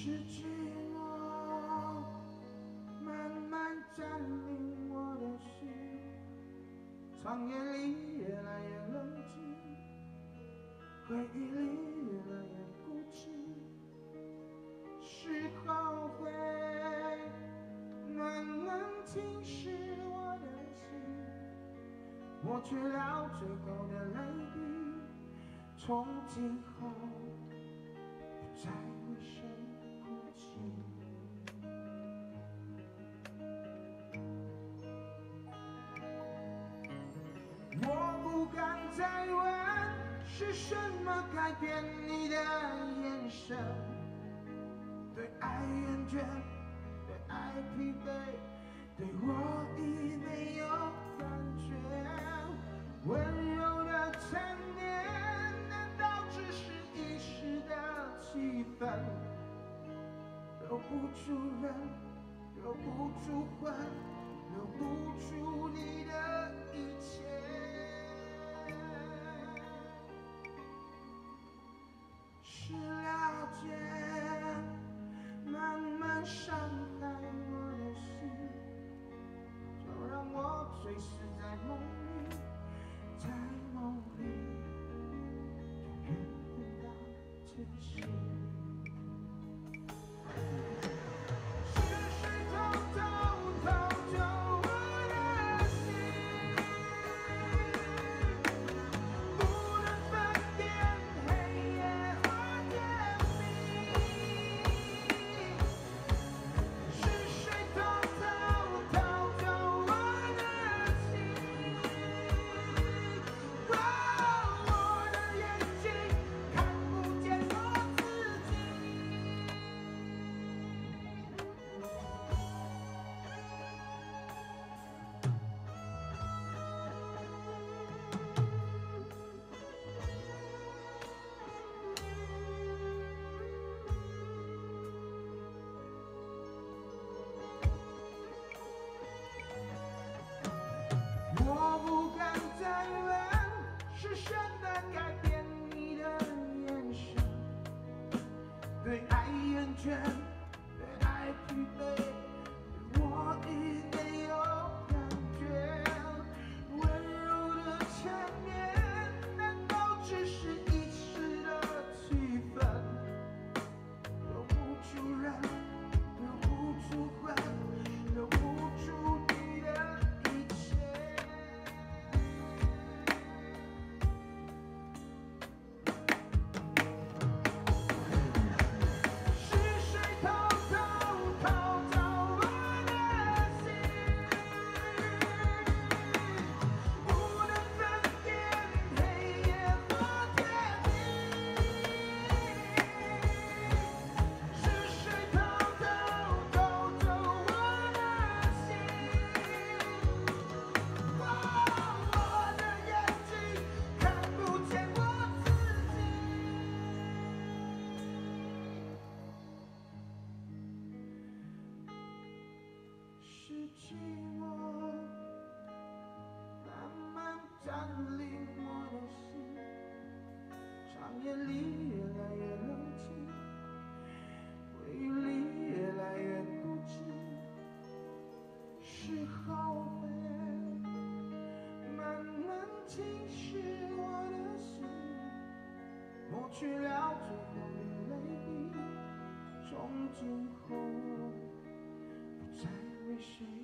是寂寞慢慢占领我的心，长夜里越来越冷静，回忆里越来越孤寂，是后悔慢慢侵蚀我的心，抹去了最后的泪滴，从今后不再为谁哭泣。我不敢再问是什么改变你的眼神，对爱厌倦，对爱疲惫，对我已没有感觉。温柔的缠绵，难道只是一时的气氛？留不住人，留不住魂，留不住你的一切。是了解，慢慢伤害我的心，就让我醉死在梦里，在梦里永远回到前世。我不敢再问是什么改变你的眼神，对爱厌倦，对爱疲惫，对我已没有感觉。温柔的缠绵，难道只是一时的气氛？留不住人，留不住魂，留不住你的一切。是寂寞慢慢占领我的心，长夜里越来越冷清，回忆里越来越孤寂，是后悔慢慢侵蚀我的心，抹去了最后的泪滴，从今后不再为谁